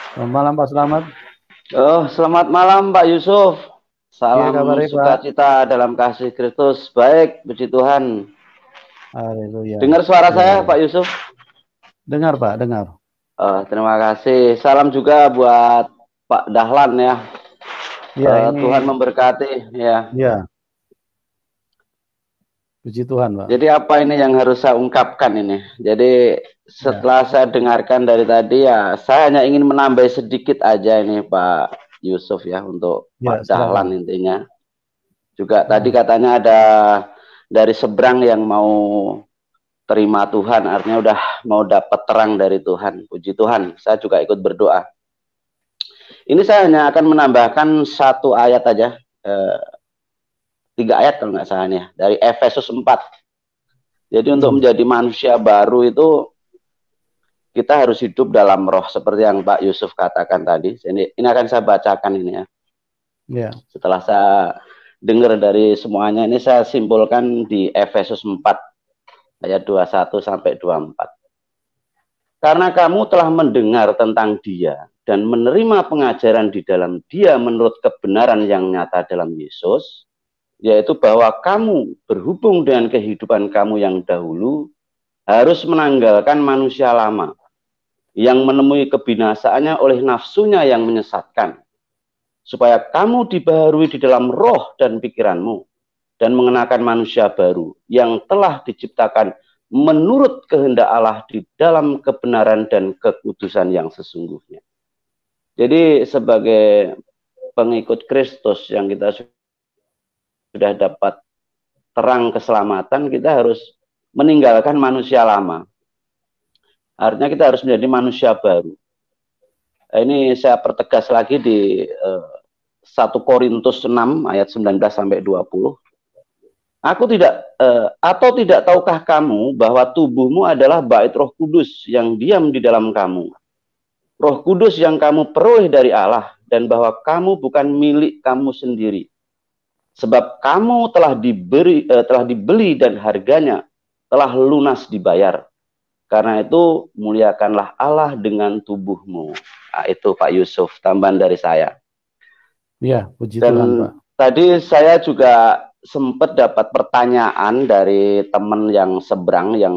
Selamat malam Pak Slamet. Oh, selamat malam Pak Yusuf. Iya Salam kabarnya Pak. sukacita dalam kasih Kristus. Baik, puji Tuhan. Haleluya. Dengar suara Ya, saya ya. Pak Yusuf? Dengar Pak, dengar. Terima kasih. Salam juga buat Pak Dahlan ya. Iya ini, Tuhan memberkati ya. ya puji Tuhan Pak. Jadi apa ini yang harus saya ungkapkan ini? Jadi Ya, setelah saya dengarkan dari tadi ya, saya hanya ingin menambah sedikit aja ini Pak Yusuf ya untuk ya Pak Dahlan silakan. intinya. Juga tadi Ah, katanya ada dari seberang yang mau terima Tuhan, artinya udah mau dapat terang dari Tuhan. Puji Tuhan, saya juga ikut berdoa. Ini saya hanya akan menambahkan satu ayat aja, 3 ayat kalau nggak salah nih, dari Efesus 4. Jadi untuk hmm, menjadi manusia baru itu kita harus hidup dalam roh seperti yang Pak Yusuf katakan tadi. Ini akan saya bacakan ini ya. ya, Setelah saya dengar dari semuanya ini saya simpulkan di Efesus 4 ayat 21 sampai 24. Karena kamu telah mendengar tentang Dia dan menerima pengajaran di dalam Dia menurut kebenaran yang nyata dalam Yesus, yaitu bahwa kamu berhubung dengan kehidupan kamu yang dahulu harus menanggalkan manusia lama yang menemui kebinasaannya oleh nafsunya yang menyesatkan, supaya kamu dibaharui di dalam roh dan pikiranmu dan mengenakan manusia baru yang telah diciptakan menurut kehendak Allah di dalam kebenaran dan kekudusan yang sesungguhnya. Jadi sebagai pengikut Kristus yang kita sudah dapat terang keselamatan, kita harus meninggalkan manusia lama. Artinya kita harus menjadi manusia baru. Ini saya pertegas lagi di 1 Korintus 6 ayat 19 sampai 20. Aku tidak atau tidak tahukah kamu bahwa tubuhmu adalah bait Roh Kudus yang diam di dalam kamu. Roh Kudus yang kamu peroleh dari Allah dan bahwa kamu bukan milik kamu sendiri. Sebab kamu telah dibeli dan harganya telah lunas dibayar. Karena itu muliakanlah Allah dengan tubuhmu. Nah, itu Pak Yusuf, tambahan dari saya. ya puji Tuhan Dan Pak. tadi saya juga sempat dapat pertanyaan dari teman yang seberang yang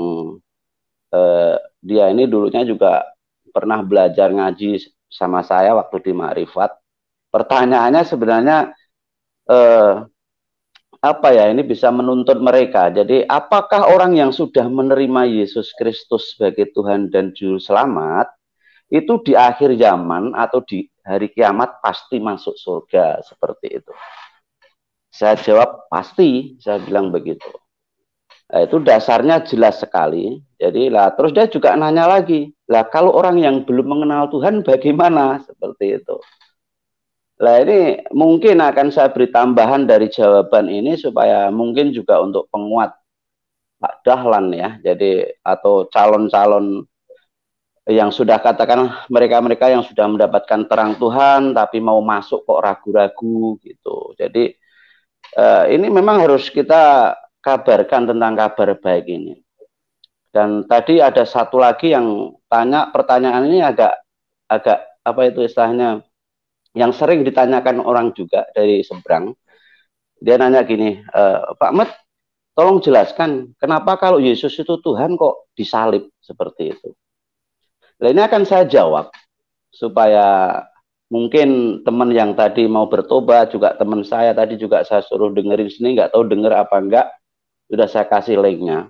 dia ini dulunya juga pernah belajar ngaji sama saya waktu di Makrifat. Pertanyaannya sebenarnya eh, apa ya, ini bisa menuntut mereka. Jadi apakah orang yang sudah menerima Yesus Kristus sebagai Tuhan dan Juru Selamat itu di akhir zaman atau di hari kiamat pasti masuk surga seperti itu? Saya jawab pasti, saya bilang begitu. Nah, itu dasarnya jelas sekali. Jadi lah terus dia juga nanya lagi, lah kalau orang yang belum mengenal Tuhan bagaimana? Seperti itu. Lah ini mungkin akan saya beri tambahan dari jawaban ini supaya mungkin juga untuk penguat Pak Dahlan ya. Jadi atau calon-calon yang sudah katakan mereka-mereka yang sudah mendapatkan terang Tuhan tapi mau masuk kok ragu-ragu gitu. Jadi ini memang harus kita kabarkan tentang kabar baik ini. Dan tadi ada satu lagi yang tanya pertanyaan ini agak agak apa itu istilahnya yang sering ditanyakan orang juga dari seberang. Dia nanya gini, Pak Met, tolong jelaskan kenapa kalau Yesus itu Tuhan kok disalib seperti itu. Nah, ini akan saya jawab supaya mungkin teman yang tadi mau bertobat juga teman saya tadi juga saya suruh dengerin sini nggak tahu denger apa enggak, sudah saya kasih linknya.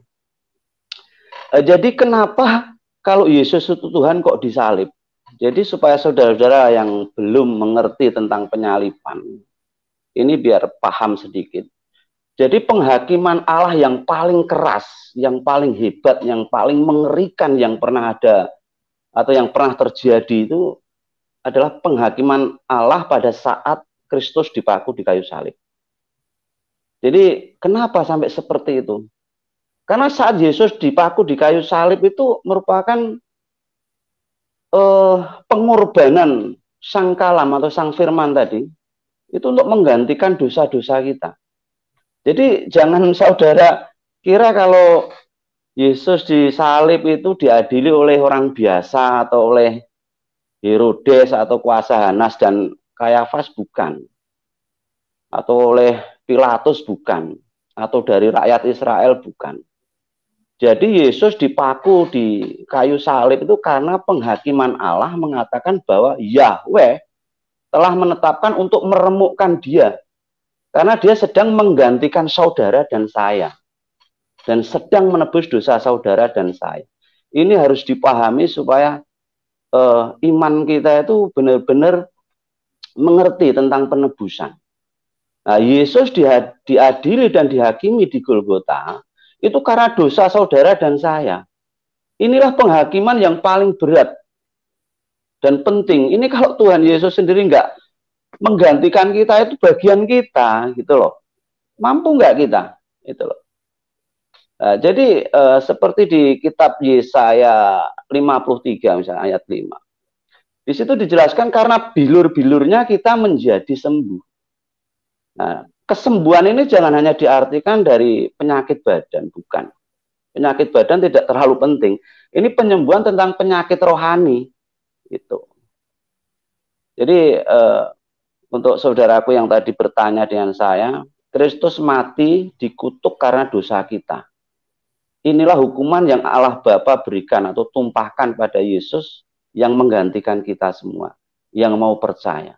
Jadi kenapa kalau Yesus itu Tuhan kok disalib? Jadi supaya saudara-saudara yang belum mengerti tentang penyaliban, ini biar paham sedikit. Jadi penghakiman Allah yang paling keras, yang paling hebat, yang paling mengerikan yang pernah ada atau yang pernah terjadi itu adalah penghakiman Allah pada saat Kristus dipaku di kayu salib. Jadi kenapa sampai seperti itu? Karena saat Yesus dipaku di kayu salib itu merupakan pengorbanan sang kalam atau sang firman tadi itu untuk menggantikan dosa-dosa kita. Jadi jangan saudara kira kalau Yesus disalib itu diadili oleh orang biasa atau oleh Herodes atau kuasa Hanas dan Kayafas, bukan. Atau oleh Pilatus, bukan. Atau dari rakyat Israel, bukan. Jadi Yesus dipaku di kayu salib itu karena penghakiman Allah mengatakan bahwa Yahweh telah menetapkan untuk meremukkan dia. Karena dia sedang menggantikan saudara dan saya. Dan sedang menebus dosa saudara dan saya. Ini harus dipahami supaya iman kita itu benar-benar mengerti tentang penebusan. Nah, Yesus diadili dan dihakimi di Golgota itu karena dosa saudara dan saya. Inilah penghakiman yang paling berat dan penting. Ini kalau Tuhan Yesus sendiri nggak menggantikan kita, itu bagian kita, gitu loh. Mampu nggak kita, itu loh. Nah, jadi seperti di kitab Yesaya 53 misalnya ayat 5. Di situ dijelaskan karena bilur-bilurnya kita menjadi sembuh. Nah, kesembuhan ini jangan hanya diartikan dari penyakit badan, bukan. Penyakit badan tidak terlalu penting. Ini penyembuhan tentang penyakit rohani, gitu. Jadi untuk saudaraku yang tadi bertanya dengan saya, Kristus mati dikutuk karena dosa kita. Inilah hukuman yang Allah Bapa berikan atau tumpahkan pada Yesus yang menggantikan kita semua, yang mau percaya.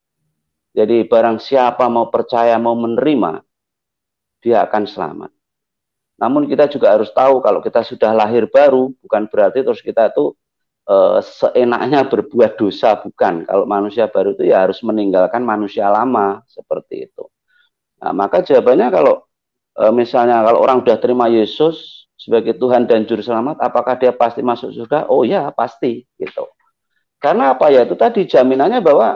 Jadi barang siapa mau percaya, mau menerima, dia akan selamat. Namun kita juga harus tahu kalau kita sudah lahir baru, bukan berarti terus kita itu seenaknya berbuat dosa, bukan. Kalau manusia baru itu ya harus meninggalkan manusia lama, seperti itu. Nah, maka jawabannya kalau misalnya kalau orang sudah terima Yesus sebagai Tuhan dan Juru Selamat, apakah dia pasti masuk surga? Oh ya, pasti, gitu. Karena apa ya? Itu tadi jaminannya bahwa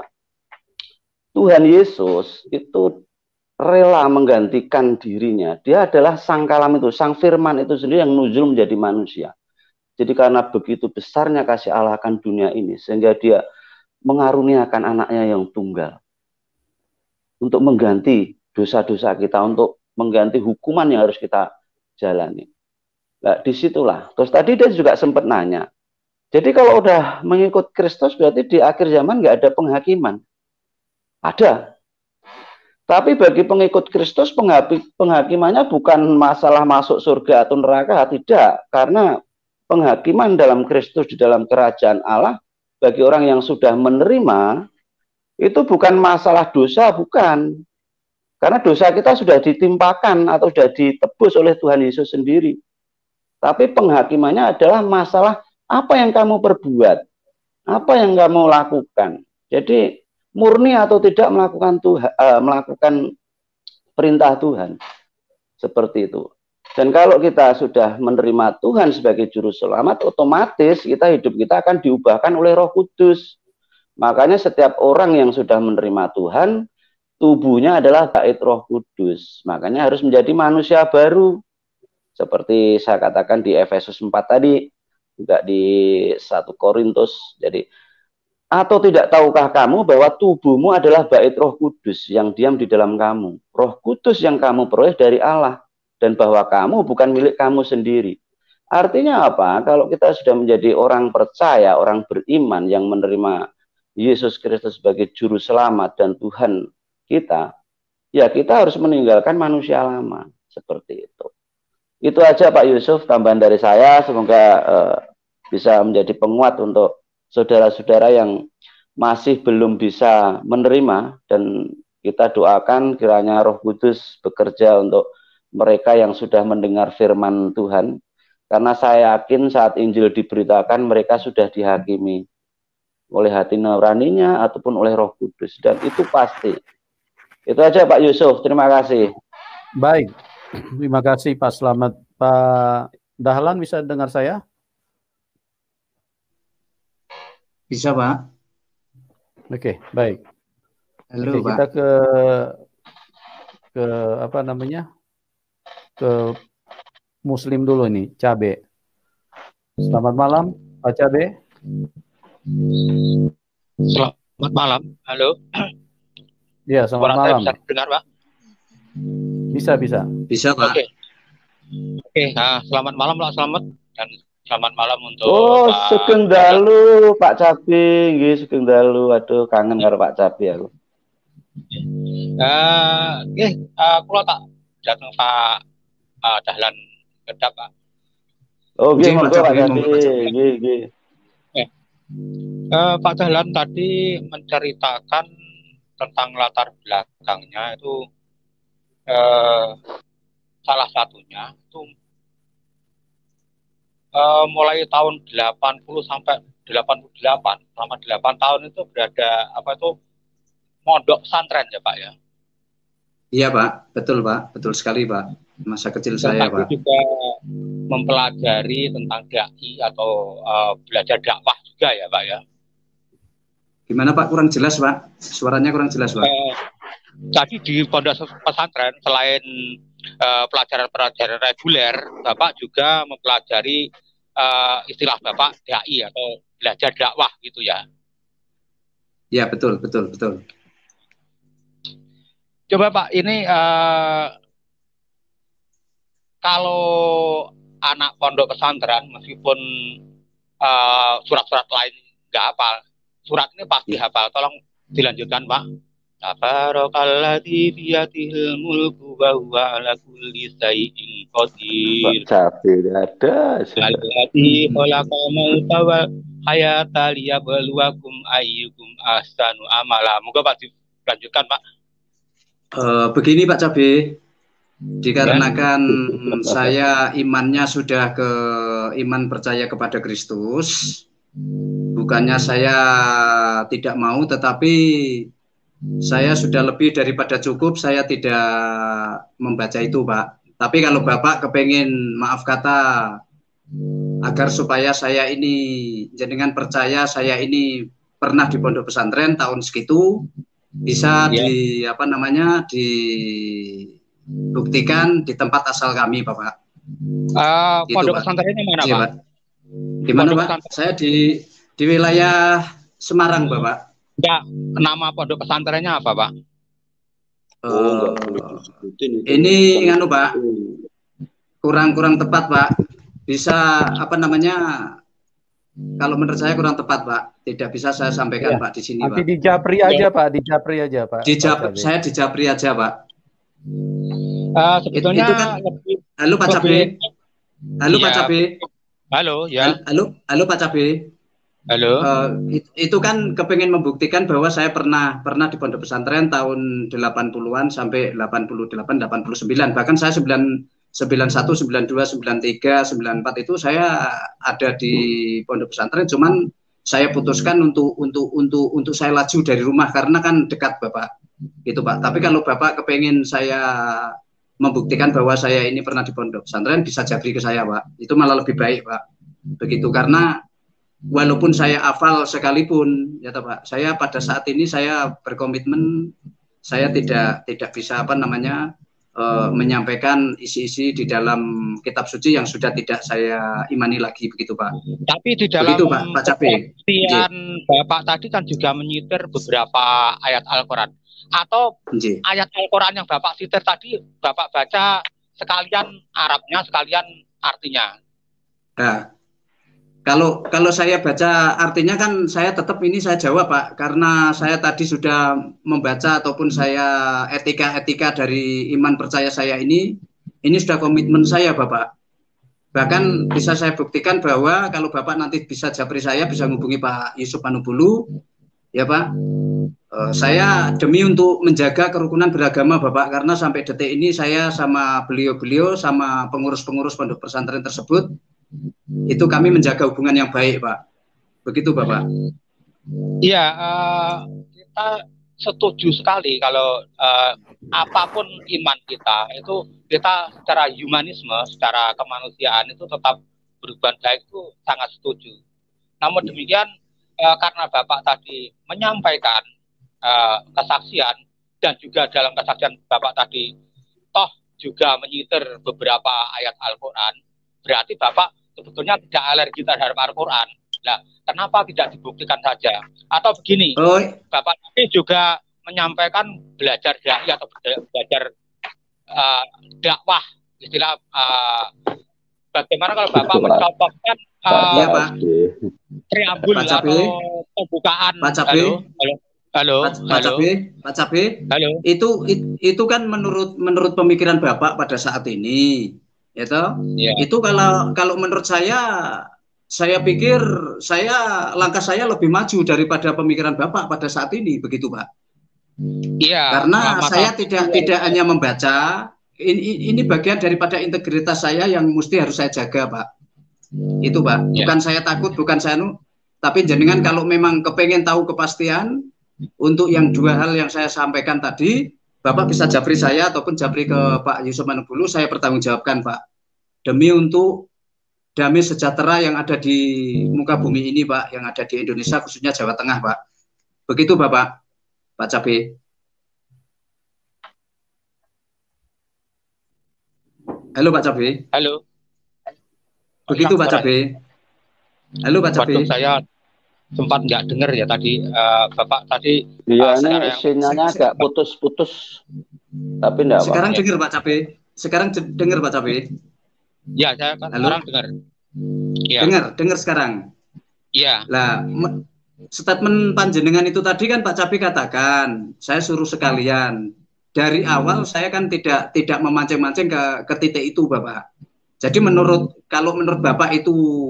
Tuhan Yesus itu rela menggantikan dirinya. Dia adalah sang kalam itu, sang firman itu sendiri yang nuzul menjadi manusia. Jadi karena begitu besarnya kasih Allah akan dunia ini, sehingga dia mengaruniakan anaknya yang tunggal. Untuk mengganti dosa-dosa kita, untuk mengganti hukuman yang harus kita jalani. Nah, disitulah. Terus tadi dia juga sempat nanya. Jadi kalau udah mengikut Kristus, berarti di akhir zaman nggak ada penghakiman. Ada. Tapi bagi pengikut Kristus, penghakimannya bukan masalah masuk surga atau neraka, tidak. Karena penghakiman dalam Kristus di dalam kerajaan Allah, bagi orang yang sudah menerima, itu bukan masalah dosa, bukan. Karena dosa kita sudah ditimpakan atau sudah ditebus oleh Tuhan Yesus sendiri. Tapi penghakimannya adalah masalah apa yang kamu perbuat, apa yang kamu lakukan. Jadi murni atau tidak melakukan perintah Tuhan, seperti itu. Dan kalau kita sudah menerima Tuhan sebagai Juru Selamat, otomatis hidup kita akan diubahkan oleh Roh Kudus. Makanya setiap orang yang sudah menerima Tuhan, tubuhnya adalah bait Roh Kudus. Makanya harus menjadi manusia baru. Seperti saya katakan di Efesus 4 tadi, juga di 1 Korintus. Jadi, atau tidak tahukah kamu bahwa tubuhmu adalah bait Roh Kudus yang diam di dalam kamu. Roh Kudus yang kamu peroleh dari Allah. Dan bahwa kamu bukan milik kamu sendiri. Artinya apa? Kalau kita sudah menjadi orang percaya, orang beriman yang menerima Yesus Kristus sebagai Juru Selamat dan Tuhan kita, ya kita harus meninggalkan manusia lama. Seperti itu. Itu aja Pak Yusuf, tambahan dari saya. Semoga bisa menjadi penguat untuk saudara-saudara yang masih belum bisa menerima. Dan kita doakan kiranya Roh Kudus bekerja untuk mereka yang sudah mendengar firman Tuhan. Karena saya yakin saat Injil diberitakan mereka sudah dihakimi oleh hati nuraninya ataupun oleh Roh Kudus. Dan itu pasti. Itu aja Pak Yusuf, terima kasih. Baik. Terima kasih Pak Slamet. Pak Dahlan bisa dengar saya? Bisa Pak. Oke, baik. Halo, Oke, Pak. kita ke apa namanya? Ke Muslim dulu nih, Cabe. Selamat malam, Pak Cabe. Selamat malam. Halo. Ya, selamat malam. Bisa dengar, Pak? Bisa. Bisa, Pak. Oke. Nah, selamat malam, Pak Slamet. Dan Selamat malam untuk Oh, Pak. Sugeng Dalu, Pak Cabi, nggih Sugeng Dalu. Aduh, kangen karo Pak Cabi aku. Kula tak dateng Pak Dahlan Kedap, Pak. Oh, nggih Nggih, Pak monggo Pak Cabi, Cabi. monggo Pak Cabi. Nggih, nggih. Pak Dahlan tadi menceritakan tentang latar belakangnya itu salah satunya itu mulai tahun 80 sampai 88, selama 8 tahun itu berada mondok pesantren ya Pak ya. Iya, Pak. Betul, Pak. Betul sekali, Pak. Masa kecil Dan saya, tadi Pak. juga mempelajari tentang dai atau belajar dakwah juga ya Pak ya. Gimana, Pak? Kurang jelas, Pak. Suaranya kurang jelas, Pak. Tadi di pondok pesantren selain pelajaran-pelajaran reguler, Bapak juga mempelajari istilah Bapak dai atau belajar dakwah gitu ya. Iya, betul, betul, betul. Coba Pak, ini kalau anak pondok pesantren meskipun surat-surat lain nggak hafal, surat ini pasti hafal. Tolong dilanjutkan Pak. Tabarakalladzi biyadihil mulku wa huwa ala kulli syai'in qadir. Pak Cabi ada. Alladzi khalaqa mauta wal hayata liyabluwakum ayyukum ahsanu amala. Moga Pak dilanjutkan Pak. Begini Pak Cabe, dikarenakan saya imannya sudah ke iman percaya kepada Kristus, bukannya saya tidak mau, tetapi saya sudah lebih daripada cukup, saya tidak membaca itu Pak. Tapi kalau Bapak kepengen, maaf kata, agar supaya saya ini jenengan percaya saya ini pernah di pondok pesantren tahun segitu, bisa dibuktikan di tempat asal kami Bapak. Pondok pesantrennya mana iya, Pak? Di mana Pak? Saya di wilayah Semarang Bapak. Enggak, nama pondok pesantrennya apa Pak? Ini nganu Pak, kurang tepat Pak. Bisa kalau menurut saya kurang tepat Pak. Tidak bisa saya sampaikan Pak di sini Pak. Nanti di Japri aja Pak, di Japri aja Pak. Saya di Japri aja Pak. Sebetulnya itu kan, halo Pak Cabe. Halo Pak Cabe. Halo ya. Halo Pak Cabe. Halo. Itu kan kepengen membuktikan bahwa saya pernah di pondok pesantren tahun 80-an sampai 88, 89. Bahkan saya 91, 92, 93, 94 itu saya ada di pondok pesantren, cuman saya putuskan untuk saya laju dari rumah karena kan dekat Bapak. Gitu Pak. Tapi kalau Bapak kepengen saya membuktikan bahwa saya ini pernah di pondok pesantren, bisa Japri ke saya Pak. Itu malah lebih baik Pak. Begitu, karena walaupun saya hafal sekalipun ya Pak, saya pada saat ini saya berkomitmen saya tidak bisa menyampaikan isi-isi di dalam kitab suci yang sudah tidak saya imani lagi, begitu Pak. Tapi di dalam begitu, Pak Cabe. Bapak tadi kan juga menyitir beberapa ayat Al-Quran. Atau ayat Al-Quran yang Bapak sitir tadi Bapak baca sekalian Arabnya, sekalian artinya. Nah, kalau saya baca artinya kan saya tetap ini saya jawab Pak, karena saya tadi sudah membaca ataupun saya etika dari iman percaya saya ini sudah komitmen saya Bapak. Bahkan bisa saya buktikan bahwa kalau Bapak nanti bisa japri saya, bisa menghubungi Pak Yusuf Manubulu ya Pak. Saya demi untuk menjaga kerukunan beragama Bapak, karena sampai detik ini saya sama beliau sama pengurus-pengurus pondok pesantren tersebut itu kami menjaga hubungan yang baik Pak. Begitu Bapak. Iya, kita setuju sekali kalau apapun iman kita itu kita secara humanisme, secara kemanusiaan itu tetap berhubungan baik, itu sangat setuju. Namun demikian karena Bapak tadi menyampaikan kesaksian, dan juga dalam kesaksian Bapak tadi toh juga menyitir beberapa ayat Al-Quran, berarti Bapak sebetulnya tidak alergi terhadap Al-Quran. Nah, kenapa tidak dibuktikan saja? Atau begini, Bapak tadi juga menyampaikan belajar dai atau belajar dakwah, istilah bagaimana kalau Bapak Pak. mencontohkan Iya, Pak. preambul Pak Cabe. atau pembukaan. Pak Cabe. Halo. Pak Cabe. Halo. Itu kan menurut pemikiran Bapak pada saat ini, ya toh? Ya. Itu kalau menurut saya pikir langkah saya lebih maju daripada pemikiran Bapak pada saat ini, begitu Pak? Iya. Karena saya tidak hanya membaca, ini bagian daripada integritas saya yang mesti harus saya jaga, Pak. Itu Pak. Bukan saya takut, bukan saya tapi jenengan kalau memang kepengen tahu kepastian untuk yang dua hal yang saya sampaikan tadi, Bapak bisa japri saya ataupun japri ke Pak Yusuf Manubulu, saya bertanggungjawabkan Pak. Demi untuk damai sejahtera yang ada di muka bumi ini Pak, yang ada di Indonesia khususnya Jawa Tengah Pak. Begitu Bapak, Pak Cabe. Halo Pak Cabe. Halo. Begitu Pak Cabe. Halo Pak Cabe. Waduh, saya sempat nggak dengar ya tadi Bapak tadi. Iya, ini sinyalnya agak putus-putus. Tapi enggak. Sekarang dengar Pak Cabe. Sekarang dengar Pak Cabe. Ya, saya kan sekarang dengar. Ya. Dengar sekarang. Iya. Lah, statement panjenengan itu tadi kan Pak Cabe katakan, saya suruh sekalian. Dari awal saya kan tidak memancing-mancing ke titik itu, Bapak. Jadi kalau menurut Bapak itu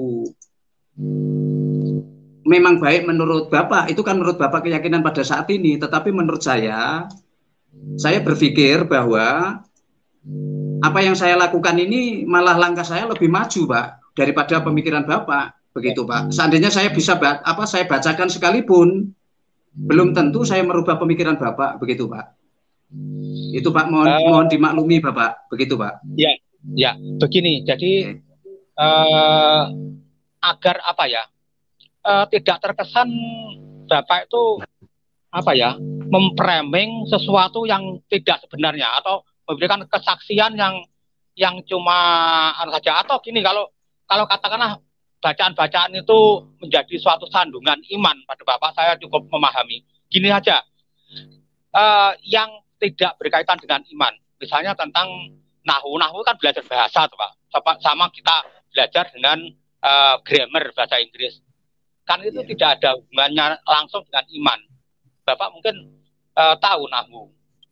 memang baik menurut Bapak, itu kan menurut Bapak keyakinan pada saat ini. Tetapi menurut saya berpikir bahwa apa yang saya lakukan ini malah langkah saya lebih maju, Pak, daripada pemikiran Bapak, begitu, Pak. Seandainya saya bisa saya bacakan sekalipun, belum tentu saya merubah pemikiran Bapak, begitu, Pak. Itu Pak, mohon dimaklumi Bapak, begitu, Pak. Ya, begini. Jadi agar tidak terkesan Bapak itu memframing sesuatu yang tidak sebenarnya atau memberikan kesaksian yang cuma saja, atau gini, kalau katakanlah bacaan-bacaan itu menjadi suatu sandungan iman pada Bapak, saya cukup memahami. Gini aja, yang tidak berkaitan dengan iman, misalnya tentang nahu kan belajar bahasa tuh Pak, sama kita belajar dengan grammar bahasa Inggris, kan itu tidak ada hubungannya langsung dengan iman. Bapak mungkin tahu nahu.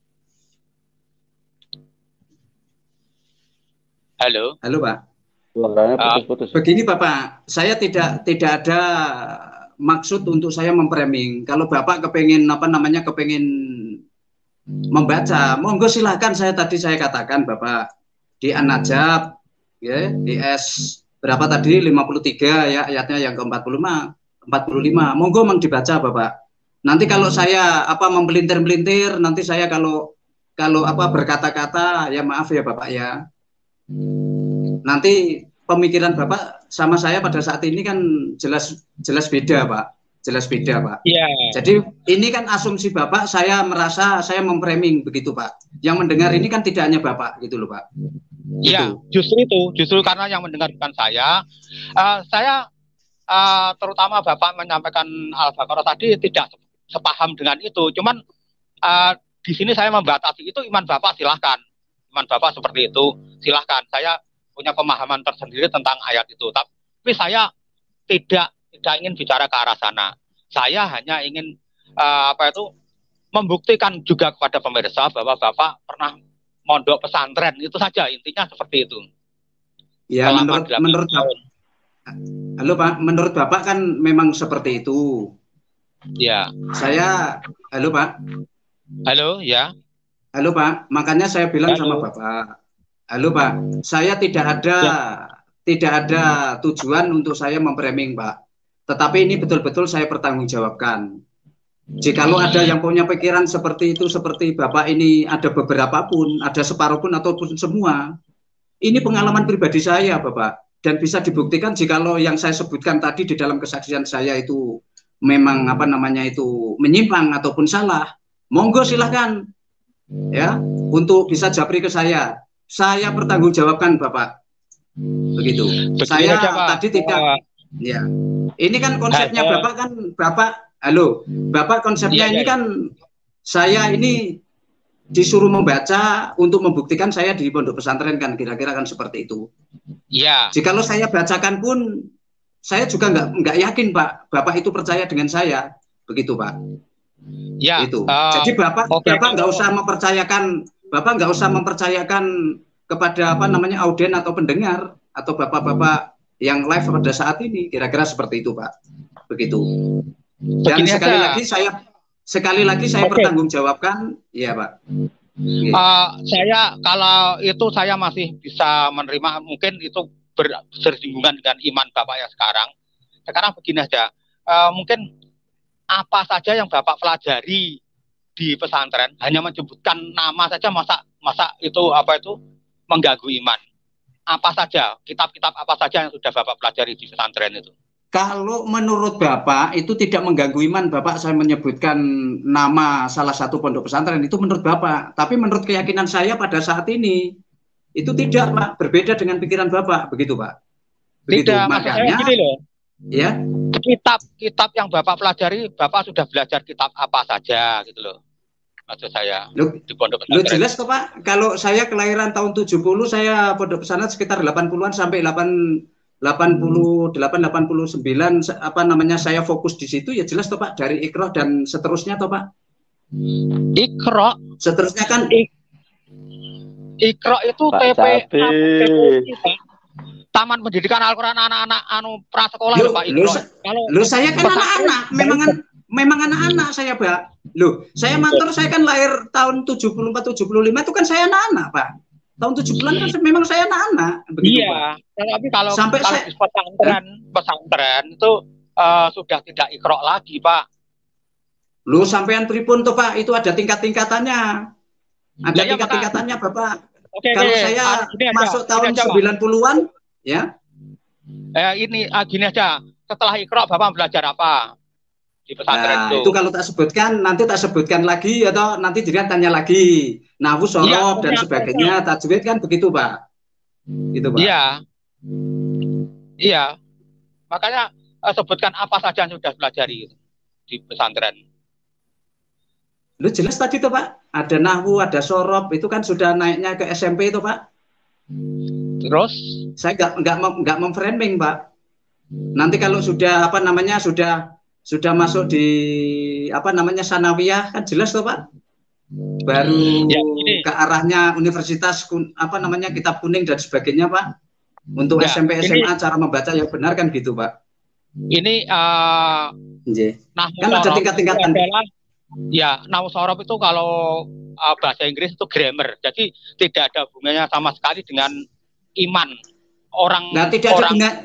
Halo Pak. Suaranya putus-putus. Begini Bapak, saya tidak ada maksud untuk saya memframing. Kalau Bapak kepengen kepengen membaca, monggo silahkan. Tadi saya katakan Bapak di An-Najab, ya, di berapa tadi 53 ya ayatnya yang ke-45, monggo mang dibaca Bapak. Nanti kalau saya membelintir-belintir, nanti saya kalau berkata-kata ya maaf ya Bapak ya. Nanti pemikiran Bapak sama saya pada saat ini kan jelas beda Pak. Jelas beda Pak. Iya. Jadi ini kan asumsi Bapak, saya merasa saya memframing begitu Pak. Yang mendengar ini kan tidak hanya Bapak gitu loh Pak. Iya, justru karena yang mendengar bukan saya terutama Bapak menyampaikan Al-Baqarah tadi tidak sepaham dengan itu. Cuman di sini saya membatasi itu, iman Bapak silahkan. Iman Bapak seperti itu silahkan. Saya punya pemahaman tersendiri tentang ayat itu. Tapi saya tidak ingin bicara ke arah sana. Saya hanya ingin membuktikan juga kepada pemirsa bahwa Bapak pernah mondok pesantren, itu saja intinya seperti itu. Ya, menurut Bapak. Halo Pak, menurut Bapak kan memang seperti itu. Ya. Halo Pak. Halo, ya. Halo Pak, makanya saya bilang sama Bapak. Halo Pak, saya tidak ada tujuan untuk saya memframing Pak. Tetapi ini betul-betul saya pertanggungjawabkan. Jikalau ada yang punya pikiran seperti itu, seperti Bapak ini, ada beberapa pun, ada separuh pun ataupun semua, ini pengalaman pribadi saya Bapak, dan bisa dibuktikan jikalau yang saya sebutkan tadi di dalam kesaksian saya itu memang menyimpang ataupun salah, monggo silahkan ya untuk bisa japri ke saya pertanggungjawabkan Bapak, begitu. Saya tadi tidak ya, ini kan konsepnya Bapak kan Bapak konsepnya ini kan saya ini disuruh membaca untuk membuktikan saya di pondok pesantren kan, kira-kira kan seperti itu. Iya. Jikalau saya bacakan pun saya juga nggak yakin Pak, Bapak itu percaya dengan saya, begitu Pak. Ya. Itu. Jadi Bapak nggak usah mempercayakan kepada apa namanya audien atau pendengar atau bapak-bapak yang live pada saat ini, kira-kira seperti itu Pak, begitu. Dan sekali lagi saya pertanggungjawabkan, ya Pak. Saya kalau itu saya masih bisa menerima, mungkin itu bersinggungan dengan iman Bapak yang sekarang. Sekarang begini aja, mungkin apa saja yang Bapak pelajari di pesantren, hanya menyebutkan nama saja, masa itu mengganggu iman? Apa saja, kitab-kitab apa saja yang sudah Bapak pelajari di pesantren itu? Kalau menurut Bapak itu tidak mengganggu iman, Bapak saya menyebutkan nama salah satu pondok pesantren itu menurut Bapak. Tapi menurut keyakinan saya pada saat ini itu tidak Pak, berbeda dengan pikiran Bapak, begitu Pak. Begitu. Tidak, makanya gini loh. Ya. Kitab yang Bapak pelajari, Bapak sudah belajar kitab apa saja gitu loh. Maksud saya di pondok pesantren. Jelas kok Pak, kalau saya kelahiran tahun 70, saya pondok pesantren sekitar 80-an sampai 88, 89 apa namanya saya fokus di situ, ya jelas toh Pak, dari Iqra dan seterusnya toh Pak. Iqra seterusnya kan Iqra itu TP Taman Pendidikan Al-Qur'an anak-anak prasekolah loh Pak Iqra. Kalau saya kan anak-anak, memang anak-anak saya Pak. Loh, saya mantor, saya kan lahir tahun 74 75 itu kan saya anak-anak Pak. Tahun 70-an kan memang saya anak-anak. Iya, tapi kalau di pesantren itu sudah tidak Iqra lagi, Pak. Lu sampean pripun tuh, Pak? Itu ada tingkat-tingkatannya. Ada tingkat-tingkatannya, Bapak. Kalau saya masuk tahun 90-an, ya. Ini gini aja. Setelah Iqra Bapak belajar apa? Di pesantren itu kalau tak sebutkan, nanti tak sebutkan lagi, atau nanti jangan tanya lagi. Nahwu, shorof, dan sebagainya, tajwid kan begitu Pak. Gitu Pak. Iya. Makanya sebutkan apa saja yang sudah pelajari di pesantren. Lu jelas tadi tuh Pak, ada nahwu, ada shorof, itu kan sudah naiknya ke SMP itu Pak. Terus? Saya nggak memframing Pak. Nanti kalau sudah apa namanya sudah masuk di apa namanya sanawiyah kan jelas tuh Pak, baru ke arahnya universitas apa namanya kitab kuning dan sebagainya Pak, untuk SMP SMA cara membaca yang benar kan gitu Pak. Ini kan ada tingkat-tingkatan. Ya, nahwu shorof itu kalau bahasa Inggris itu grammar, jadi tidak ada hubungannya sama sekali dengan iman orang. Nah, tidak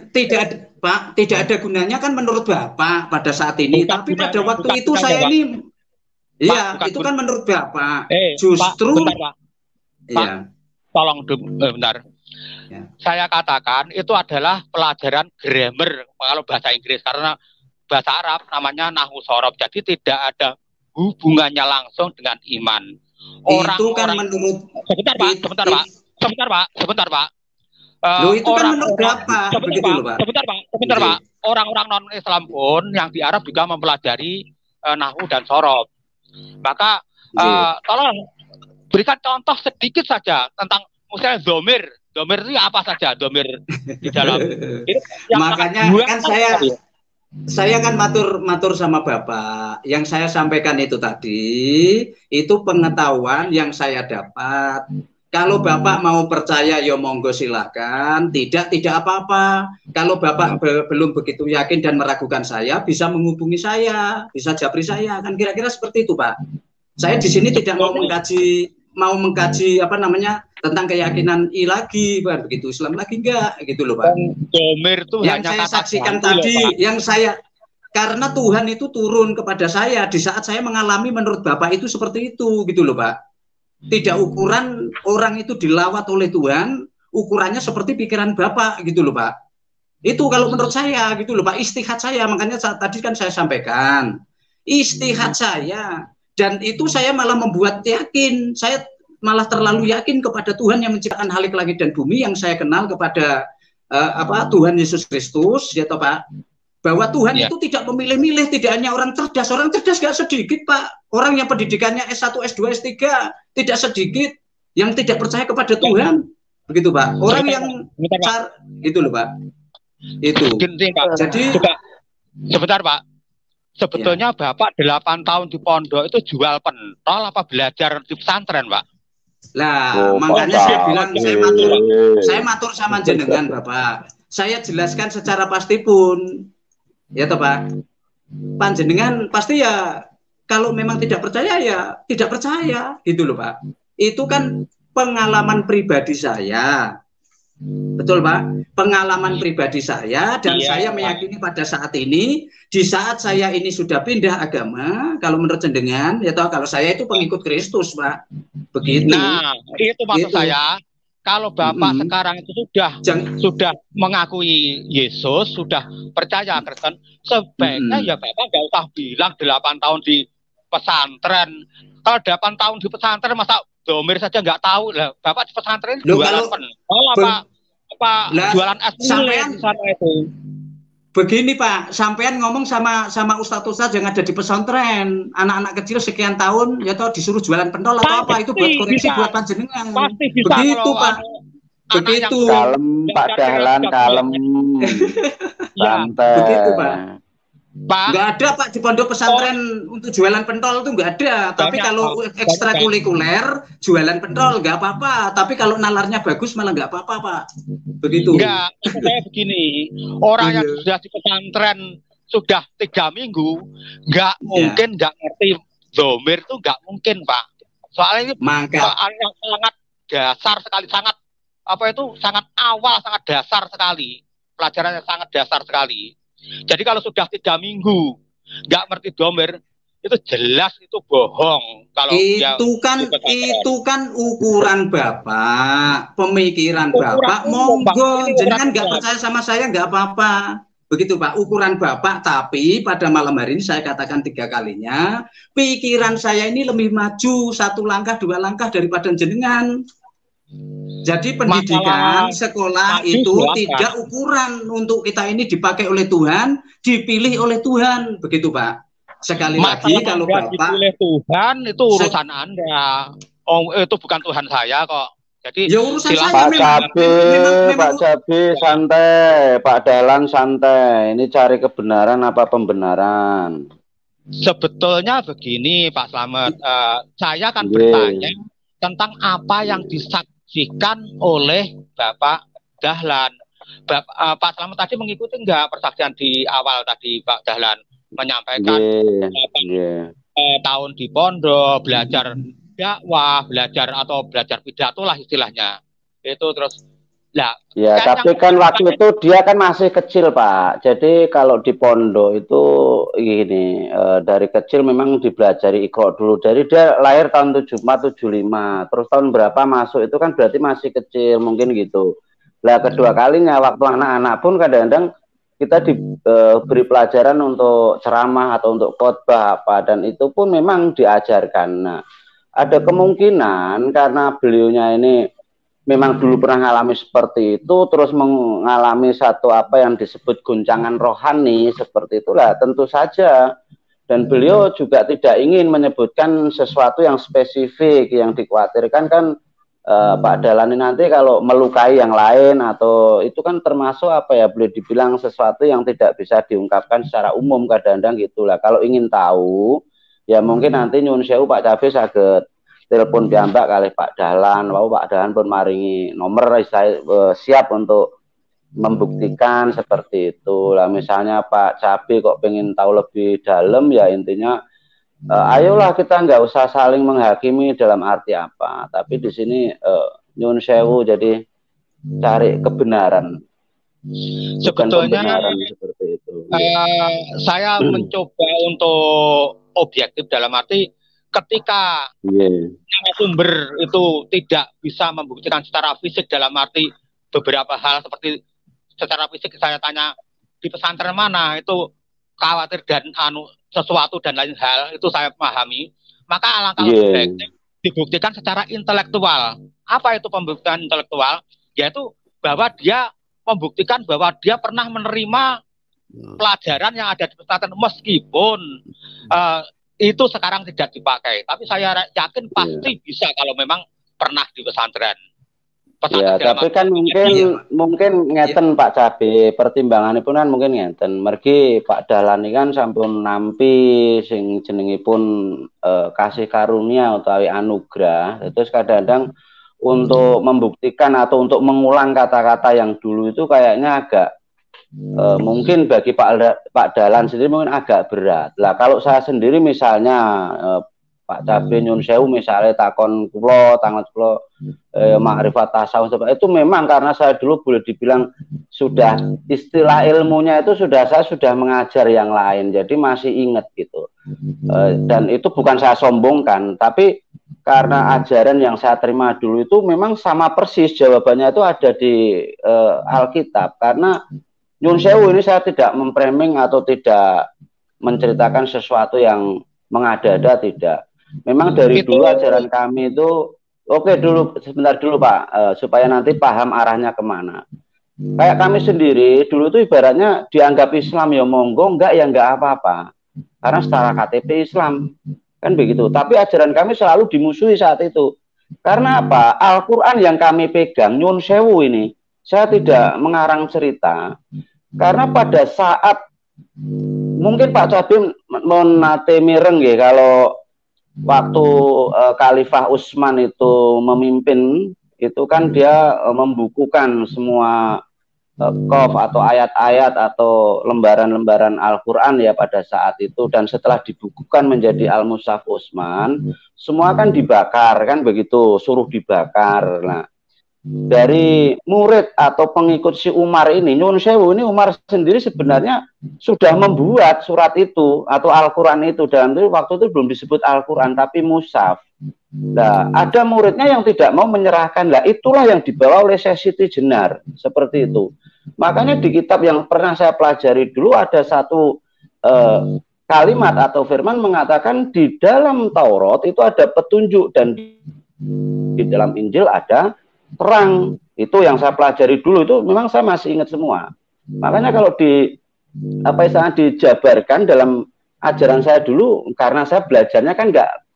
ada gunanya kan menurut Bapak pada saat ini. Tapi pada waktu itu saya ini, iya, itu kan menurut Bapak. Justru, Pak, tolong bentar. Ya. Saya katakan itu adalah pelajaran grammar kalau bahasa Inggris, karena bahasa Arab namanya nahwu shorof, jadi tidak ada hubungannya langsung dengan iman. Itu kan menurut. Sebentar Pak. Loh, itu kan menurut Bapak. Sebentar Pak. Orang-orang non-Islam pun yang di Arab juga mempelajari nahwu dan shorof. Maka tolong berikan contoh sedikit saja tentang misalnya domir. Domir itu apa saja? Domir di dalam. Makanya kan saya kan matur sama Bapak. Yang saya sampaikan itu tadi, itu pengetahuan yang saya dapat. Kalau Bapak mau percaya, ya monggo silakan. Tidak apa-apa. Kalau Bapak belum begitu yakin dan meragukan saya, bisa menghubungi saya, bisa japri saya. Kan kira-kira seperti itu, Pak. Saya di sini tidak mau mengkaji apa namanya tentang keyakinan lagi, Pak. Begitu Islam lagi enggak, gitu loh, Pak. Yang saya saksikan tadi, karena Tuhan itu turun kepada saya di saat saya mengalami menurut Bapak itu seperti itu, gitu loh, Pak. Tidak ukuran orang itu dilawat oleh Tuhan, ukurannya seperti pikiran Bapak gitu loh Pak. Itu kalau menurut saya gitu loh Pak, istihad saya. Makanya tadi kan saya sampaikan istihad saya, dan itu saya malah membuat yakin, saya malah terlalu yakin kepada Tuhan yang menciptakan halik langit dan bumi, yang saya kenal kepada Tuhan Yesus Kristus ya toh Pak, bahwa Tuhan itu tidak memilih-milih, tidak hanya orang cerdas gak sedikit Pak. Orang yang pendidikannya S1, S2, S3 tidak sedikit yang tidak percaya kepada Tuhan. Begitu, Pak. Orang yang itu loh, Pak. Itu. Jadi sebentar, Pak. Sebetulnya ya. Bapak 8 tahun di pondok itu jual pentol apa belajar di pesantren, Pak? Lah, makanya saya bilang saya matur sama jenengan, Bapak. Saya jelaskan secara pasti pun. Ya toh, Pak. Panjenengan pasti ya kalau memang tidak percaya ya tidak percaya, gitu loh, Pak. Itu kan pengalaman pribadi saya. Betul, Pak. Pengalaman pribadi saya dan saya meyakini pada saat ini, di saat saya ini sudah pindah agama, kalau menurut jenengan, ya toh kalau saya itu pengikut Kristus, Pak. Begitu. Nah, itu maksud saya. Kalau Bapak sekarang itu sudah mengakui Yesus, sudah percaya Kristen, sebaiknya ya Bapak nggak usah bilang 8 tahun di pesantren. Kalau 8 tahun di pesantren masa domir saja nggak tahu lah. Bapak di pesantren jualan pentol apa jualan es sampean di sana itu. Begini, Pak, sampean ngomong sama ustadz yang ada di pesantren, anak-anak kecil sekian tahun ya toh disuruh jualan pentol atau apa, itu buat koreksi buat panjenengan. Pasti bisa. Begitu, Pak. Begitu. Kalem, Pak Dahlan, kalem. Santai. Begitu, Pak. Nggak ada, Pak, di pondok pesantren untuk jualan pentol itu nggak ada. Tapi kalau ekstrakurikuler jualan pentol nggak apa-apa. Tapi kalau nalarnya bagus malah nggak apa-apa, Pak. Begitu. Enggak, saya begini. Orang yang sudah di pesantren sudah 3 minggu nggak mungkin nggak ngerti domir itu nggak mungkin, Pak. Soalnya ini soal yang sangat dasar sekali, sangat sangat awal, sangat dasar sekali. Pelajarannya sangat dasar sekali. Jadi kalau sudah 3 minggu nggak ngerti domir, itu jelas itu bohong. Kalau itu kan ukuran Bapak, pemikiran Bapak. Monggo, jangan nggak percaya sama saya nggak apa-apa. Begitu, Pak, ukuran Bapak. Tapi pada malam hari ini saya katakan 3 kalinya, pikiran saya ini lebih maju 1 langkah 2 langkah daripada jenengan. Jadi pendidikan sekolah itu tidak ukuran untuk kita ini dipakai oleh Tuhan, dipilih oleh Tuhan, begitu, Pak. Sekali lagi kalau Bapak dipilih Tuhan itu urusan Anda. Oh, itu bukan Tuhan saya kok. Jadi ya urusan saya. Pak Cabi santai, Pak Dahlan santai. Ini cari kebenaran apa pembenaran? Sebetulnya begini, Pak Slamet, saya akan bertanya tentang apa yang disaksikan oleh Bapak Dahlan. Pak Slamet tadi mengikuti enggak persaksian di awal tadi Pak Dahlan menyampaikan 8 tahun di pondok, belajar dakwah, belajar pidato lah istilahnya. Itu terus ya, tapi kan waktu itu dia kan masih kecil, Pak. Jadi kalau di pondok itu gini, dari kecil memang dipelajari Iqra dulu. Dari dia lahir tahun 75, terus tahun berapa masuk itu kan berarti masih kecil, mungkin gitu. Lah kedua kalinya waktu anak-anak pun kadang-kadang kita diberi pelajaran untuk ceramah atau untuk khotbah apa, dan itu pun memang diajarkan. Nah, ada kemungkinan karena beliaunya ini memang dulu pernah mengalami seperti itu, terus mengalami satu apa yang disebut guncangan rohani seperti itulah, tentu saja. Dan beliau juga tidak ingin menyebutkan sesuatu yang spesifik, yang dikhawatirkan kan Pak Dahlan nanti kalau melukai yang lain atau itu kan termasuk apa ya, boleh dibilang sesuatu yang tidak bisa diungkapkan secara umum kadang-kadang gitulah. Kalau ingin tahu ya mungkin nanti nyuwun sewu Pak Cabe saged telepon piyambak kali Pak Dahlan, wau Pak Dahlan pun maringi nomor, saya siap untuk membuktikan seperti itu lah. Misalnya Pak Cabe kok pengen tahu lebih dalam, ya intinya ayolah kita nggak usah saling menghakimi dalam arti apa, tapi di sini nyuwun sewu, jadi cari kebenaran. Sebetulnya kebenaran seperti itu. Saya mencoba untuk objektif dalam arti ketika narasumber itu tidak bisa membuktikan secara fisik, dalam arti beberapa hal seperti secara fisik saya tanya di pesantren mana itu khawatir dan sesuatu dan lain hal, itu saya pahami, maka alangkah lebih baiknya dibuktikan secara intelektual. Apa itu pembuktian intelektual? Yaitu bahwa dia membuktikan bahwa dia pernah menerima pelajaran yang ada di pesantren, meskipun itu sekarang tidak dipakai. Tapi saya yakin pasti bisa kalau memang pernah di pesantren. Ya, tapi kan mungkin ngeten Pak Cabe, pertimbangannya pun kan mungkin ngeten. Mergi Pak Dahlan ini kan sampun nampi sing jenengipun kasih karunia utawi anugerah. Terus kadang-kadang untuk membuktikan atau untuk mengulang kata-kata yang dulu itu kayaknya agak mungkin bagi Pak Dahlan sendiri mungkin agak berat. Lah kalau saya sendiri misalnya Pak Cabe nyun sewu misalnya takon kulo, tangan kulo makrifat tasawuf itu memang karena saya dulu boleh dibilang sudah istilah ilmunya itu saya sudah mengajar yang lain, jadi masih ingat gitu. Dan itu bukan saya sombongkan, tapi karena ajaran yang saya terima dulu itu memang sama persis jawabannya itu ada di Alkitab. Karena nyun sewu ini saya tidak memframing atau tidak menceritakan sesuatu yang mengada-ada, tidak. Memang dari dulu ajaran kami itu dulu sebentar dulu Pak, supaya nanti paham arahnya kemana. Kayak kami sendiri dulu itu ibaratnya dianggap Islam ya monggo, enggak ya enggak apa-apa. Karena secara KTP Islam kan begitu. Tapi ajaran kami selalu dimusuhi saat itu. Karena apa? Al-Quran yang kami pegang nyun sewu ini, saya tidak mengarang cerita. Karena pada saat mungkin Pak Cabe menate mireng ya kalau waktu Khalifah Utsman itu memimpin itu kan dia membukukan semua qaf atau ayat-ayat atau lembaran-lembaran Al-Quran ya pada saat itu, dan setelah dibukukan menjadi Al-Mushaf Utsman semua kan dibakar kan begitu, suruh dibakar. Nah dari murid atau pengikut si Umar ini, nyun sewu ini Umar sendiri sebenarnya sudah membuat surat itu atau Al-Quran itu, dan itu waktu itu belum disebut Al-Quran tapi mushaf. Nah, ada muridnya yang tidak mau menyerahkan, lah itulah yang dibawa oleh Syekh Siti Jenar seperti itu. Makanya di kitab yang pernah saya pelajari dulu ada satu kalimat atau firman mengatakan di dalam Taurat itu ada petunjuk dan di dalam Injil ada terang. Itu yang saya pelajari dulu, itu memang saya masih ingat semua. Makanya kalau dijabarkan dalam ajaran saya dulu, karena saya belajarnya kan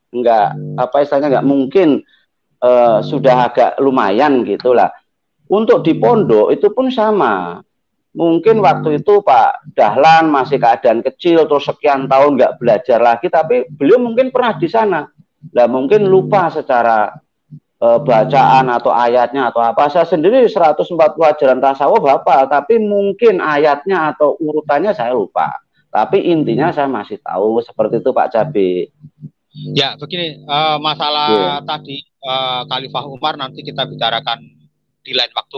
nggak mungkin sudah agak lumayan gitulah. Untuk di pondok itu pun sama. Mungkin waktu itu Pak Dahlan masih keadaan kecil, terus sekian tahun nggak belajar lagi, tapi beliau mungkin pernah di sana. Nah mungkin lupa secara bacaan atau ayatnya atau apa. Saya sendiri 140 ajaran tasawuf hafal, tapi mungkin ayatnya atau urutannya saya lupa. Tapi intinya saya masih tahu seperti itu Pak Cabe. Ya begini, masalah tadi Khalifah Umar nanti kita bicarakan di lain waktu.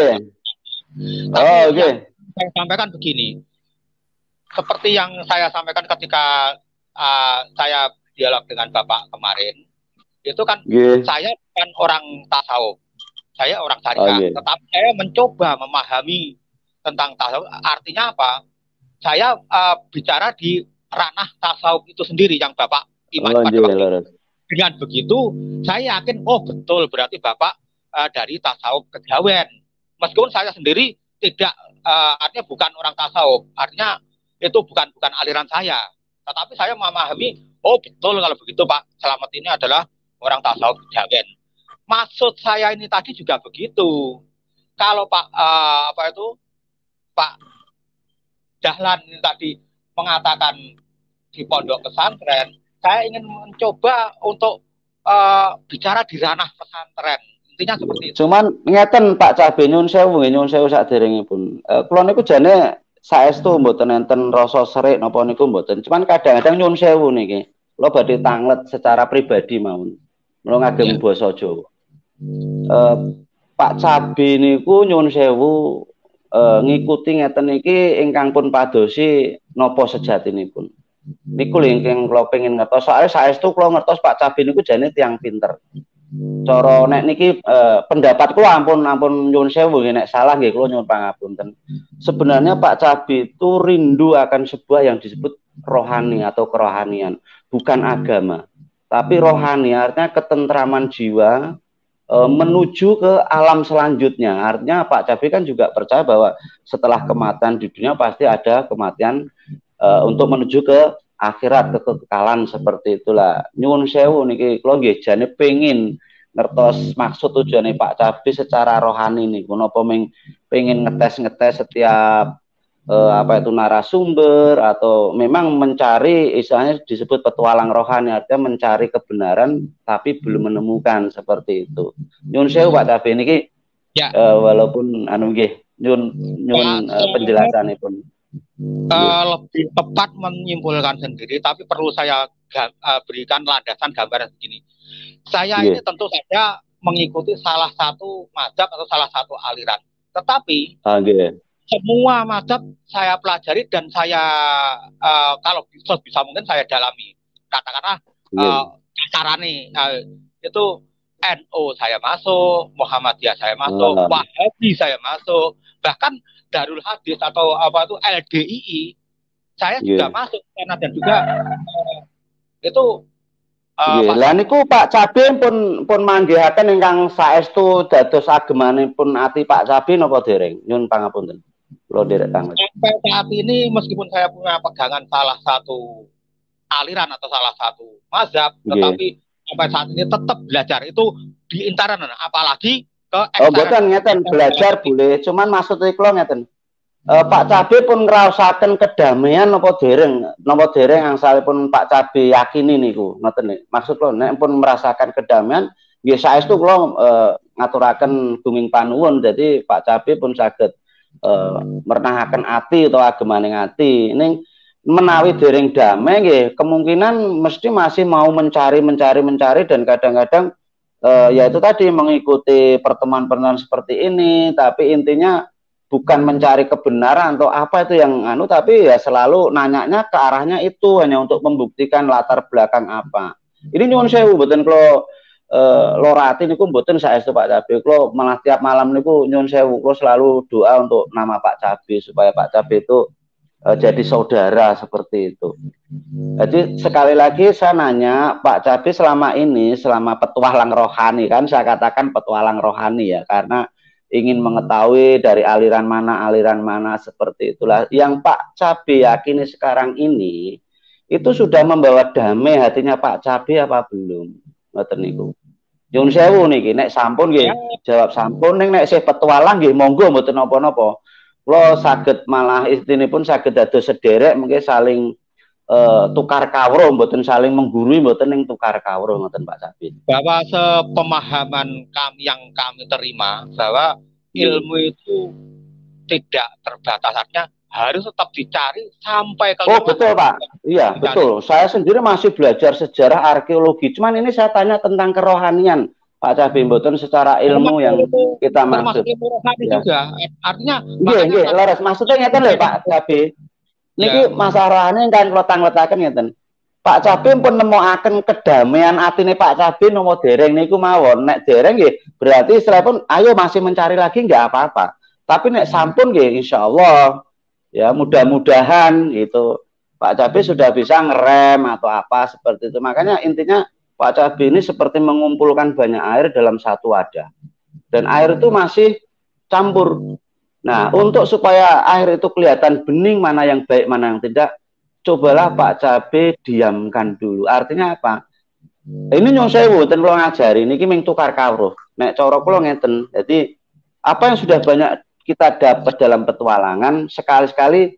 Saya sampaikan begini, seperti yang saya sampaikan ketika saya dialog dengan Bapak kemarin. Itu kan saya bukan orang tasawuf, saya orang syariah, tetapi saya mencoba memahami tentang tasawuf. Artinya apa? Saya bicara di ranah tasawuf itu sendiri yang Bapak iman pada waktu itu. Dengan begitu, saya yakin, oh betul berarti Bapak dari tasawuf kejawen. Meskipun saya sendiri tidak, artinya bukan orang tasawuf, artinya itu bukan aliran saya. Tetapi saya memahami, oh betul kalau begitu Pak Slamet ini adalah orang tasawuf kejawen. Maksud saya ini tadi juga begitu. Kalau Pak Pak Dahlan ini tadi mengatakan di pondok pesantren, saya ingin mencoba untuk bicara di ranah pesantren. Intinya seperti itu. Cuman ngeten Pak Cabe nyun sewu saderengipun. Kula niku jane saestu mboten enten rasa serik napa niku mboten. Cuman kadang-kadang nyun sewu niki. Kula badhe tanglet secara pribadi mawon. Mula ngagem basa Jawa. Pak Cabe niku nyun sewu ngikuti ngeten iki ingkang pun padosi napa sejatinipun. Niku lho ingkang kula pengin ngertos. Soale saestu kula ngertos Pak Cabe niku jane tiyang pinter. Cara nek niki pendapat kula ampun nyuwun sewu nek salah nggih kula nyuwun pangapunten. Sebenarnya Pak Cabe itu rindu akan sebuah yang disebut rohani atau kerohanian, bukan agama. Tapi rohani artinya ketentraman jiwa menuju ke alam selanjutnya. Artinya Pak Cabe kan juga percaya bahwa setelah kematian di dunia pasti ada kematian untuk menuju ke akhirat, kekekalan seperti itulah. Nyuwun sewu niki kula nggih jane pengin ngertos maksud tujuane Pak Cabe secara rohani niku napa pengen ngetes setiap apa itu narasumber atau memang mencari istilahnya disebut petualang rohani, artinya mencari kebenaran tapi belum menemukan seperti itu. Nyuwun sewu Pak Cabe niki ya. Walaupun anu nggih nyuwun penjelasanipun. Lebih tepat menyimpulkan sendiri, tapi perlu saya berikan landasan gambaran begini. Saya ini tentu saja mengikuti salah satu mazhab atau salah satu aliran, tetapi semua mazhab saya pelajari dan saya kalau bisa mungkin saya dalami. Katakanlah carane itu NU saya masuk, Muhammadiyah saya masuk, Wahabi saya masuk, bahkan Darul Hadis atau apa itu LDII saya juga masuk karena dan juga itu lah niku Pak Cabe pun manggihaken ingkang saestu dados agemanipun ati Pak Cabe napa dereng? Nyuwun pangapunten. Kula nderek tangan. Sampai saat ini meskipun saya punya pegangan salah satu aliran atau salah satu mazhab, tetapi sampai saat ini tetap belajar itu di internet, apalagi ke mboten ngeten belajar boleh, cuman maksudnya kula ngeten. Pak Cabe pun ngraosaken kedamaian napa dereng angsalipun Pak Cabe yakini niku ngoten nih. Maksud kula nek pun merasakan kedamaian nggih saestu kula ngaturaken gunging panuwun, dadi Pak Cabe pun saged merenahaken ati atau agemaning ati. Ning menawi dereng damai nggih kemungkinan mesti masih mau mencari dan kadang-kadang ya itu tadi mengikuti pertemuan-pertemuan seperti ini, tapi intinya bukan mencari kebenaran atau apa itu yang tapi ya selalu nanyanya ke arahnya itu hanya untuk membuktikan latar belakang apa. Ini nyuwun sewu mboten kula lorati niku mboten saestu Pak Cabe. Kula malah tiap malam niku nyuwun sewu kula selalu doa untuk nama Pak Cabe supaya Pak Cabe itu jadi saudara seperti itu. Jadi sekali lagi saya nanya Pak Cabe selama ini, selama petualang rohani, kan saya katakan petualang rohani ya, karena ingin mengetahui dari aliran mana seperti itulah. Yang Pak Cabe yakini sekarang ini itu sudah membawa damai hatinya Pak Cabe apa belum? Ngoten niku. Nyuwun sewu niki nek sampun nggih jawab sampun, nek isih petualang nggih monggo mboten napa-napa. Kula saged malah istinipun saged dados sederek mungkin saling tukar kawruh, mboten saling menggurui, mboten ning tukar kawruh ngoten Pak Cabe. Bahwa sepemahaman yang kami terima bahwa ilmu itu tidak terbatas, artinya harus tetap dicari sampai ke betul Pak. Iya, betul. Saya sendiri masih belajar sejarah arkeologi. Cuman ini saya tanya tentang kerohanian Pak Cabe, mboten secara ilmu yang kita maksud. Ilmu rohani juga. Artinya nggih, leres. Maksudnya ngeten lho Pak Cabe. Niki masalah rohani kan lotang-lotaken ngeten. Pak Cabe pun nemokaken kedamaian atine Pak Cabe nopo dereng niku mawon. Nek dereng nggih berarti setelah pun ayo masih mencari lagi nggak apa-apa. Tapi nek sampun nggih insyaallah ya mudah-mudahan itu Pak Cabe sudah bisa ngerem atau apa seperti itu. Makanya intinya Pak Cabe ini seperti mengumpulkan banyak air dalam satu wadah. Dan air itu masih campur. Nah, untuk supaya air itu kelihatan bening mana yang baik, mana yang tidak, cobalah Pak Cabe diamkan dulu. Artinya apa? Ini nyuwun sewu, ten kula ngajari niki ming tukar kawruh. Nek cara kula ngeten. Jadi apa yang sudah banyak kita dapat dalam petualangan, sekali-sekali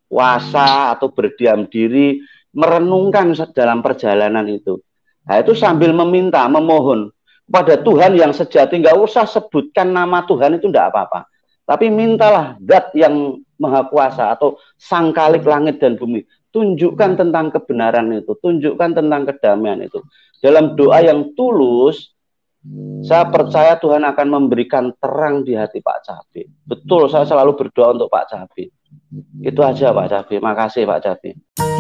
puasa atau berdiam diri, merenungkan dalam perjalanan itu. Nah, itu sambil meminta, memohon kepada Tuhan yang sejati, nggak usah sebutkan nama Tuhan itu enggak apa-apa. Tapi mintalah zat yang maha kuasa atau sang khalik langit dan bumi. Tunjukkan tentang kebenaran itu. Tunjukkan tentang kedamaian itu. Dalam doa yang tulus, saya percaya Tuhan akan memberikan terang di hati Pak Cabe. Betul, saya selalu berdoa untuk Pak Cabe. Itu aja Pak Cabe. Makasih Pak Cabe.